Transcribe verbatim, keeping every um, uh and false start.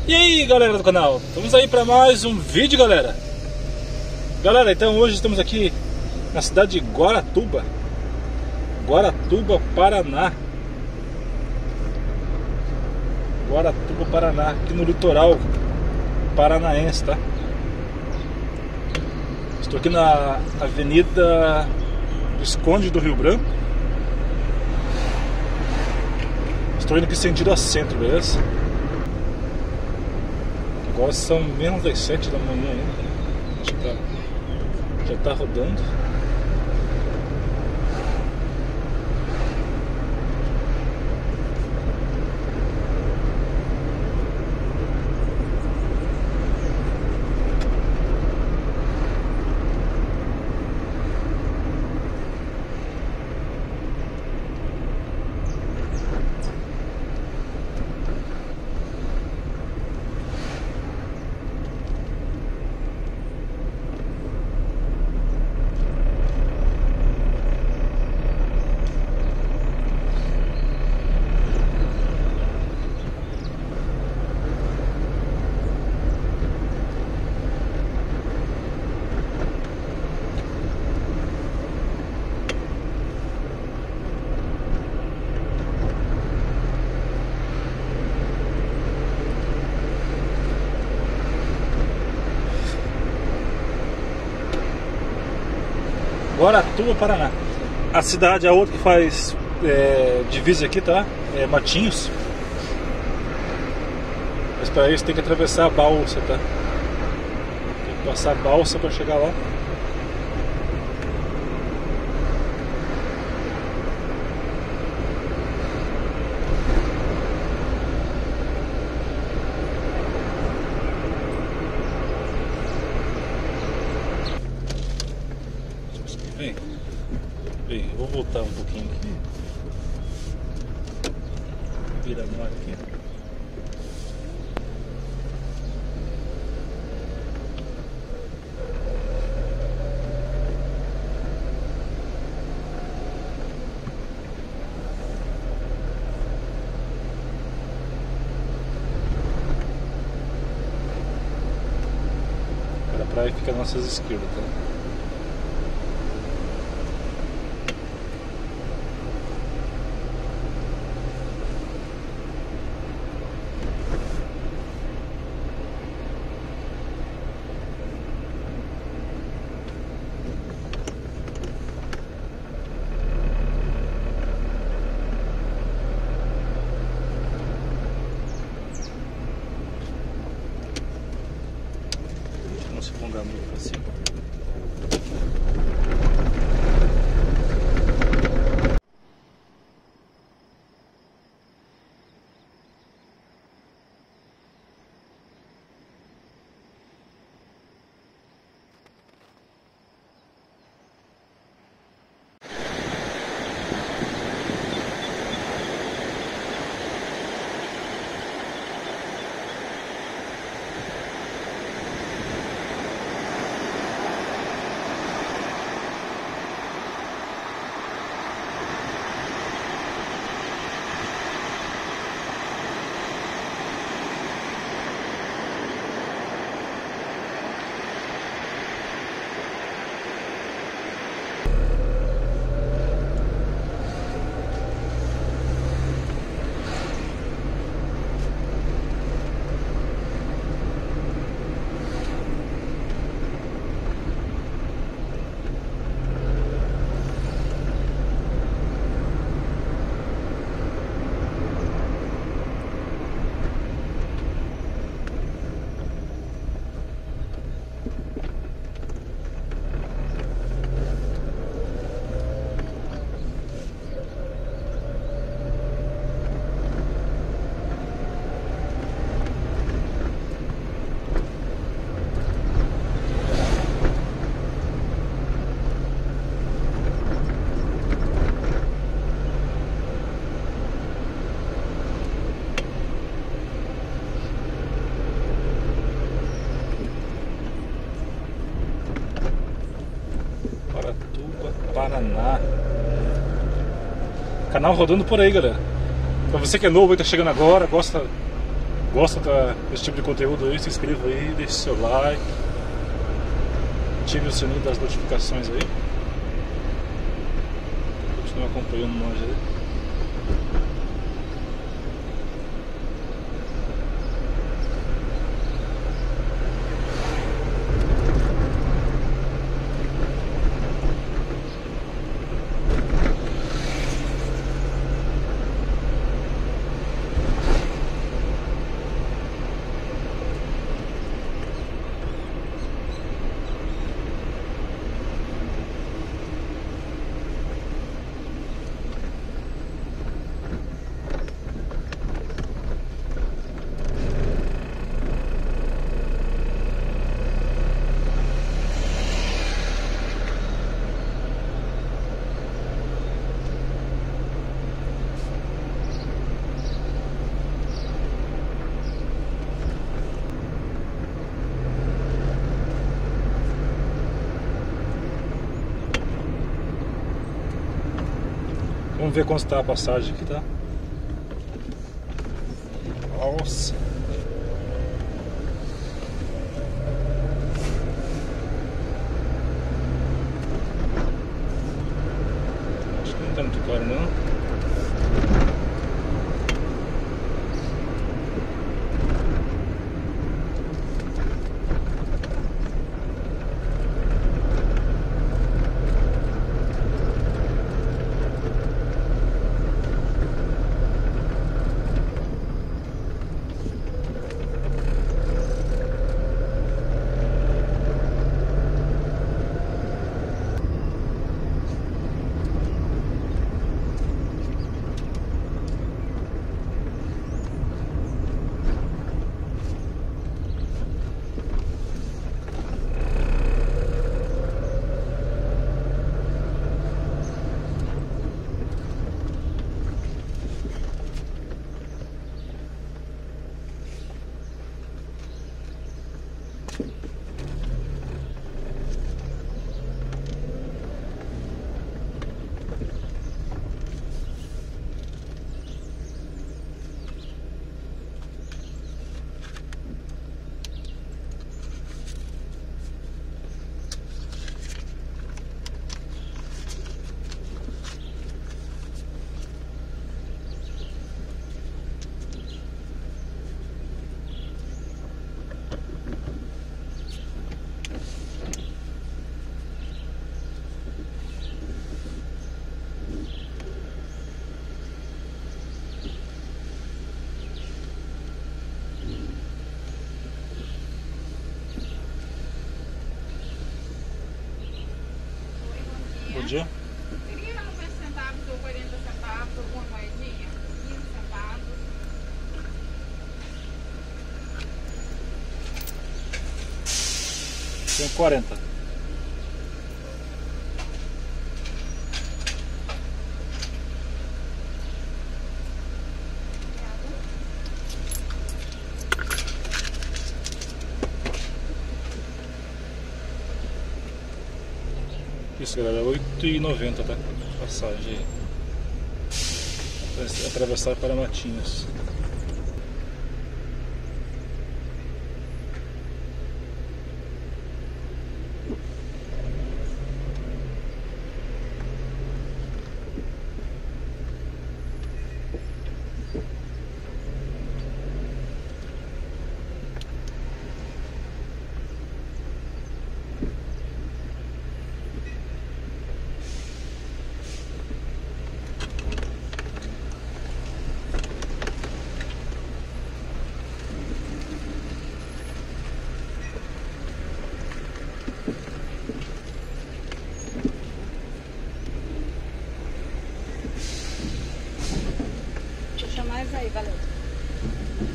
E aí galera do canal, estamos aí para mais um vídeo, galera. Galera, então hoje estamos aqui na cidade de Guaratuba, Guaratuba, Paraná. Guaratuba, Paraná, aqui no litoral paranaense, tá? Estou aqui na Avenida Visconde do Rio Branco. Estou indo aqui sentido a centro, beleza? Agora são menos das sete da manhã ainda. Acho que tá, já tá rodando. Guaratuba, Paraná. A cidade, a outra que faz é, divisa aqui, tá? É Matinhos. Mas para isso tem que atravessar a balsa, tá? Tem que passar a balsa para chegar lá. Bem, bem, eu vou voltar um pouquinho aqui. Vira a mar aqui. A praia fica às nossas esquerdas, tá? Se alongar muito para cima. Paraná. Canal rodando por aí, galera. Pra você que é novo e tá chegando agora, gosta gosta desse tipo de conteúdo aí, se inscreva aí, deixe seu like, ative o sininho das notificações aí. Continue acompanhando nós aí. Vamos ver quanto está a passagem aqui, tá? Nossa! Acho que não tá muito caro, não. Bom dia. Queria noventa centavos ou quarenta centavos, alguma moedinha? quinze centavos. Tem quarenta. Isso, galera, oito e noventa, tá? Passagem aí. Atravessar para Matinhos. Deixa mais aí, valeu.